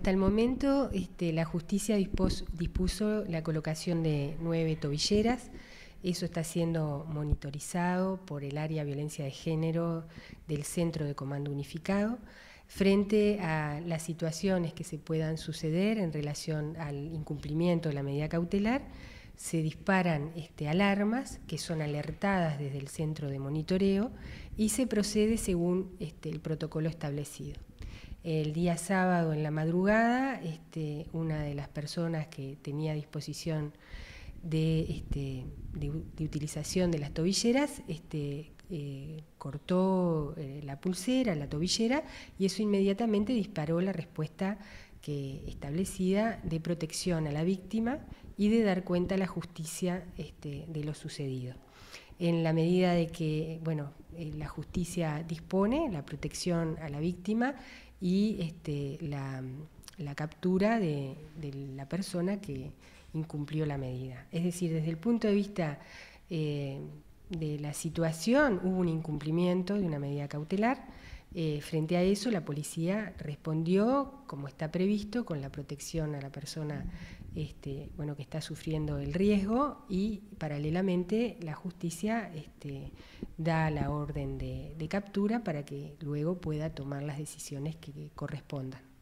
Hasta el momento la justicia dispuso la colocación de 9 tobilleras. Eso está siendo monitorizado por el área de violencia de género del Centro de Comando Unificado, frente a las situaciones que se puedan suceder en relación al incumplimiento de la medida cautelar. Se disparan alarmas que son alertadas desde el centro de monitoreo y se procede según el protocolo establecido. El día sábado en la madrugada, una de las personas que tenía disposición de utilización de las tobilleras cortó la pulsera, la tobillera, y eso inmediatamente disparó la respuesta establecida de protección a la víctima y de dar cuenta a la justicia de lo sucedido. En la medida de que la justicia dispone la protección a la víctima y la captura de la persona que incumplió la medida. Es decir, desde el punto de vista de la situación, hubo un incumplimiento de una medida cautelar. Frente a eso, la policía respondió, como está previsto, con la protección a la persona que está sufriendo el riesgo, y paralelamente la justicia da la orden de captura para que luego pueda tomar las decisiones que correspondan.